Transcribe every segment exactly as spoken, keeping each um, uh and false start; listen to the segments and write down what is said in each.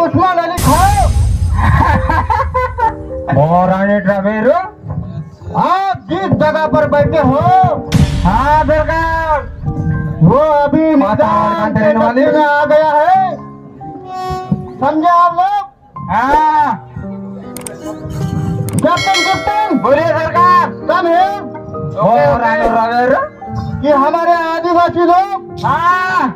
उस्मान अली खान। मोरानी ट्रावेरो, आप जिस जगह पर बैठे हो, हाँ सरकार, वो अभी निजाम के कब्जे में आ गया है, समझे आप लोग? हाँ कैप्टन कैप्टन बोलिए सरकार। कम है मोरानी ट्रावेरो कि हमारे आदिवासी लोग हाँ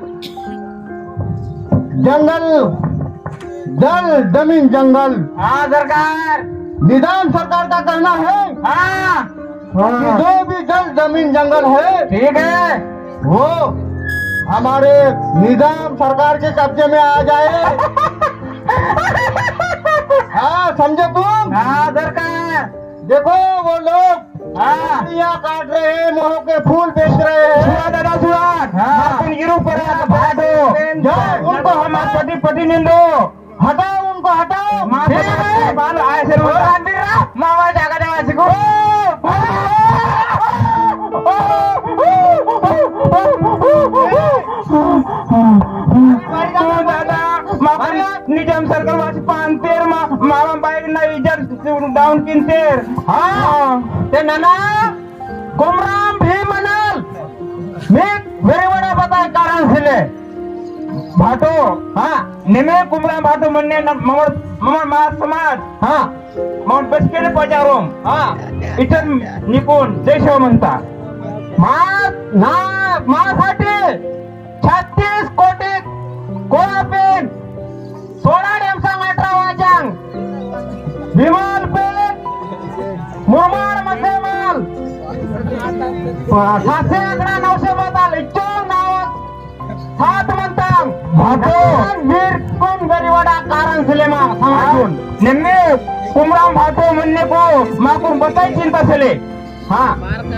जंगल, जल, जमीन, जंगल, हाँ सरकार, निजाम सरकार का कहना है हाँ कि जो भी जल, जमीन, जंगल है ठीक है, वो हमारे निजाम सरकार के कब्जे में आ जाए। हाँ समझे तुम? हाँ सरकार। देखो वो लोग हाँ लकड़ियाँ काट रहे हैं, मोह के फूल बेच रहे हैं। सुआ दादा सुआ, हाँ। गिरू पर भाटो, जाओ उनको हटा, पटी पटी निंदो, हटाओ उनको, हटाओ। बाल आए से मामा जागा जागा सिको। निजाम सरकार वासी पांतेर मा मामा बाइक ना इजर डाउन किंतेर। हाँ ते नाना कुमराम भी मनल मैं वेरी बड़ा बताए कारण से ले भाटो। हाँ निमे कुमराम भाटो मन्ने ममर ममर मार समाज। हाँ ममर बस के लिए पचारों। हाँ इतन निपुण जैसे म्हणता मार ना मासाठी छत्तीस कोटी कोळापेन सोळा डेमसांग अठरा वाजांग विमान पेन मुरमाड मसेमाल सातशे अकरा नऊशे बताल इच्छोग नाव सात म्हणतांग भाटो वीर कोण गरीवडा कारण सिलेमा समाजून निम्मे कुमराम भाटो म्हणने को माकून बताई चिंता सिले। हाँ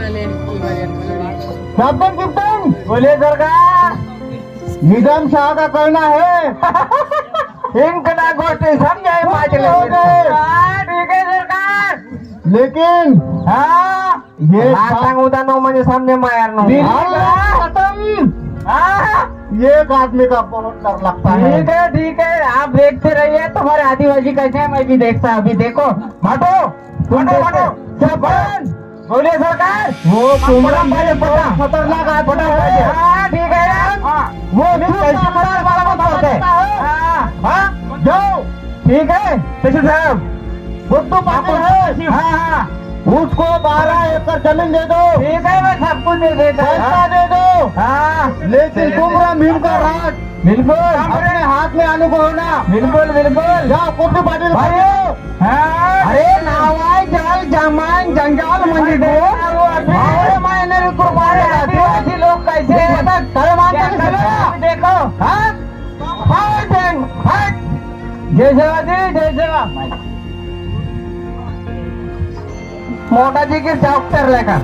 कैप्टन कैप्टन बोले सरकार, निजाम शाह का कहना है इनकला गोष्टी समझाए पाटिल ठीक है सरकार, लेकिन हाँ ये सांग उदा नौ म्हणजे सामने मायर नौ खत्म। हाँ ये एक आदमी का बहुत डर लगता है। ठीक है ठीक है, आप देखते रहिए, तुम्हारे आदिवासी कैसे है मैं भी देखता। अभी देखो भाटो भाटो भाटो सब बोलिए सरकार, वो कुमराम भाई पता खतरनाक आदमी हाँ है। ठीक है यार, वो भी कैसे मरार वाला मत होते। हाँ हाँ जाओ ठीक है तहसील साहब, बुद्धू पाटिल है, हाँ हाँ उसको बारह एकड़ जमीन दे दो। ठीक है मैं सब कुछ दे देता पैसा दे दो। हाँ लेकिन कुमराम भीम का राज बिल्कुल अपने हाथ में आने को होना। बिल्कुल बिल्कुल जाओ बुद्धू पाटिल भाइयों। हाँ अरे नावाई जल जमान जंजाल मंदिर दो अरे मैंने कुर्बानी आदिवासी लोग कैसे देखो। हाँ फाइटिंग फाइट, जय शिवाजी जय शिवा। मोटा जी की डॉक्टर लेकर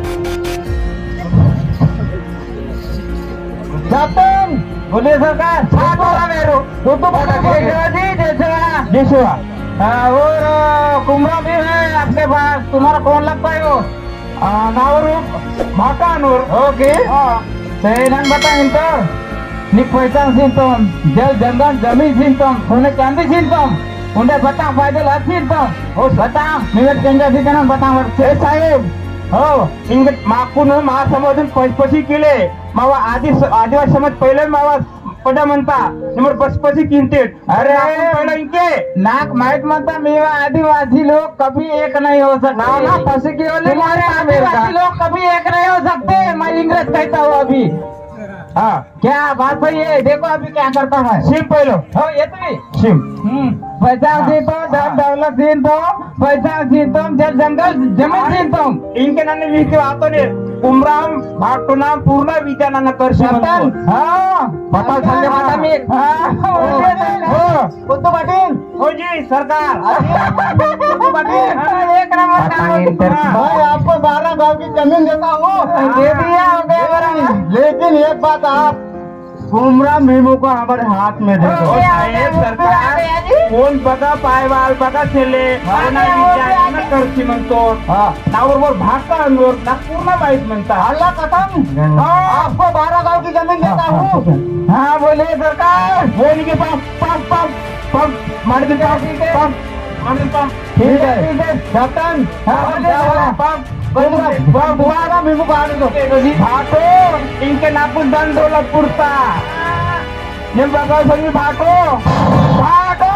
कैप्टन बोलिए सरकार, सात वाला मेरू बुद्धू मोटा जी पाटिल जय शिवाजी जय शिवा जय शिवा। हाँ, और कुमरा भी है आपके पास, तुम्हारा कौन लगता है वो? नावरूप भाटानूर ओके। सैनन बता इंटर निक पैसा सिंतम जल जंगल जमीन सिंतम सोने चांदी सिंतम उन्हें बता फायदे लाभ सिंतम ओ बता मिनट केंद्र भी करना बता वर्षे साहेब हो इंगे माकून महासमुद्र पचपची केले मावा आदि आदिवासी समाज पहले मावा पदा म्हणता नंबर पचपची किंतेट। अरे पहले इनके नाक माइट म्हणता मेवा आदिवासी लोग कभी एक नहीं हो सकते। ना ना फंसे के तुम्हारे आदिवासी लोग कभी एक नहीं हो सकते, मैं इंग्लिश कहता हूँ अभी। हाँ क्या बात सही है, देखो अभी क्या करता है। सिम पहलो हो ये तो सिम पैसा जीतो धन दौलत जीतो पैसा जीतो जल जंगल जमीन जीतो इनके नाने विषय आतो ने कुमराम भाटो नाम पूर्ण विचारांना करशी म्हणतो। हाँ पता संजय माता मी हाँ बुद्धू पाटिल हो जी सरकार बुद्धू पाटिल एक नंबर काम। भाई आपको बारह गांव की जमीन देता हूँ, दे दिया हो गया बरा। लेकिन एक बात आप कुमराम भीमू को हमारे हाथ में दे दो। सरकार कोण बघा पायवाल बघा छेले करशी म्हणतो नावर भाषा अनवर ना पूर्ण माहित म्हणता अल्लाह कसम आपको बारह गांव की जमीन देता हूँ। हाँ बोले सरकार बोल के पास पास पास पंप मार्जिन पंप पंप ठीक है ठीक है कैप्टन पंप बुआरा మేము కాదు భాటో ఇంకే నాకు దండోల పుర్తా నేను బాగా సంగి భాటో భాటో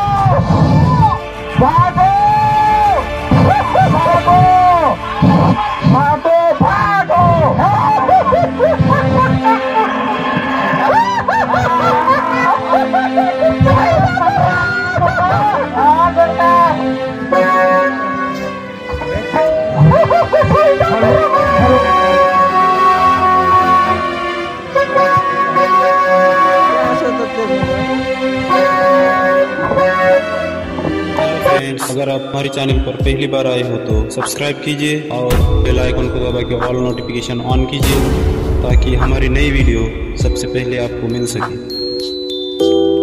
భాటో భాటో భాటో భాటో फ्रेंड्स, अगर आप हमारे चैनल पर पहली बार आए हो तो सब्सक्राइब कीजिए और बेल आइकन को दबा के ऑल नोटिफिकेशन ऑन कीजिए ताकि हमारी नई वीडियो सबसे पहले आपको मिल सके।